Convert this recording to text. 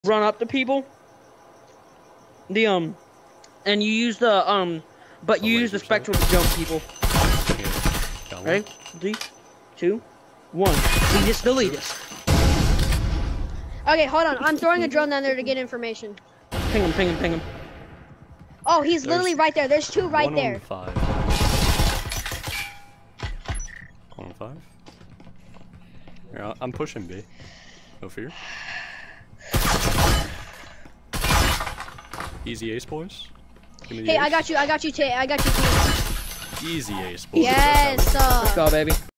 run up to people. And you use the but you use the spectral to jump people. Ready? 3, 2, 1. Lead us to lead us. Okay, hold on. I'm throwing a drone down there to get information. Ping him, ping him, ping him. Oh, he's literally right there. There's two right there. 1 on 5. Here, I'm pushing B. No fear. Easy ace, boys. Give me the Hey, ace. I got you, Tay. I got you. Easy ace, boys. Yes. Let's go, baby.